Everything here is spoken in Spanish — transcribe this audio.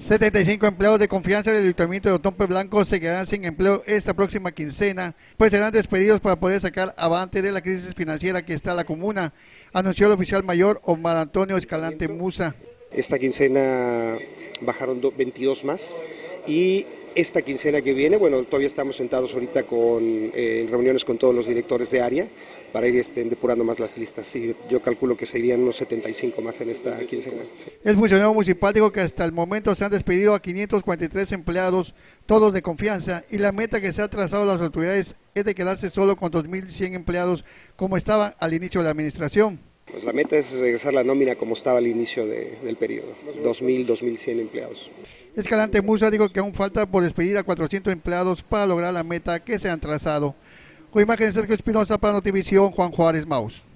75 empleados de confianza del Ayuntamiento de Otompe Blanco se quedarán sin empleo esta próxima quincena, pues serán despedidos para poder sacar avante de la crisis financiera que está la comuna, anunció el oficial mayor Omar Antonio Escalante Musa. Esta quincena bajaron 22 más y esta quincena que viene, bueno, todavía estamos sentados ahorita en reuniones con todos los directores de área para ir depurando más las listas. Sí, yo calculo que serían unos 75 más en esta quincena. Sí. El funcionario municipal dijo que hasta el momento se han despedido a 543 empleados, todos de confianza, y la meta que se ha trazado a las autoridades es de quedarse solo con 2.100 empleados como estaba al inicio de la administración. Pues la meta es regresar la nómina como estaba al inicio del periodo, 2.100 empleados. Escalante Musa dijo que aún falta por despedir a 400 empleados para lograr la meta que se han trazado. Con imágenes Sergio Espinosa para Notivisión, Juan Juárez Maus.